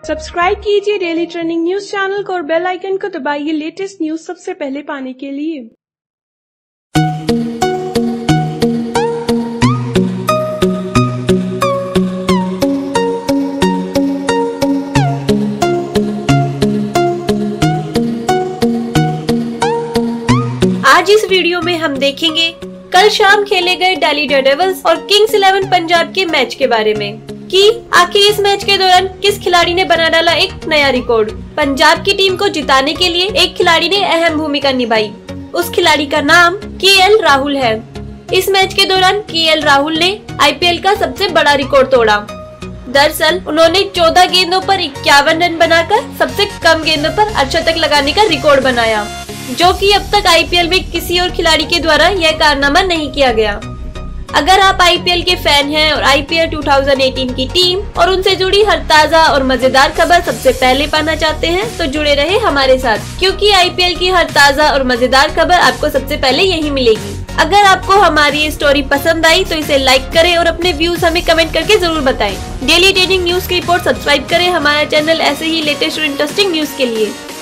Subscribe कीजिए daily trending news channel को और बेल आइकन को दबाइए लेटेस्ट न्यूज सबसे पहले पाने के लिए। आज इस वीडियो में हम देखेंगे कल शाम खेले गए दिल्ली डेयरडेविल्स और किंग्स 11 पंजाब के मैच के बारे में कि आखिर इस मैच के दौरान किस खिलाड़ी ने बना डाला एक नया रिकॉर्ड। पंजाब की टीम को जिताने के लिए एक खिलाड़ी ने अहम भूमिका निभाई। उस खिलाड़ी का नाम केएल राहुल है। इस मैच के दौरान केएल राहुल ने आईपीएल का सबसे बड़ा रिकॉर्ड तोड़ा। दरअसल उन्होंने 14 गेंदों पर 51 रन बनाकर सबसे कम गेंदों पर अर्धशतक लगाने का रिकॉर्ड बनाया, जो कि अब तक आईपीएल में किसी और खिलाड़ी के द्वारा यह कारनामा नहीं किया गया। अगर आप आईपीएल के फैन हैं और आईपीएल 2018 की टीम और उनसे जुड़ी हर ताज़ा और मजेदार खबर सबसे पहले पाना चाहते हैं तो जुड़े रहे हमारे साथ, क्योंकि आईपीएल की हर ताज़ा और मजेदार खबर आपको सबसे पहले यही मिलेगी। अगर आपको हमारी ये स्टोरी पसंद आई तो इसे लाइक करें और अपने व्यूज हमें कमेंट करके जरूर बताएं। डेली ट्रेंडिंग न्यूज की रिपोर्ट सब्सक्राइब करें हमारा चैनल ऐसे ही लेटेस्ट और इंटरेस्टिंग न्यूज के लिए।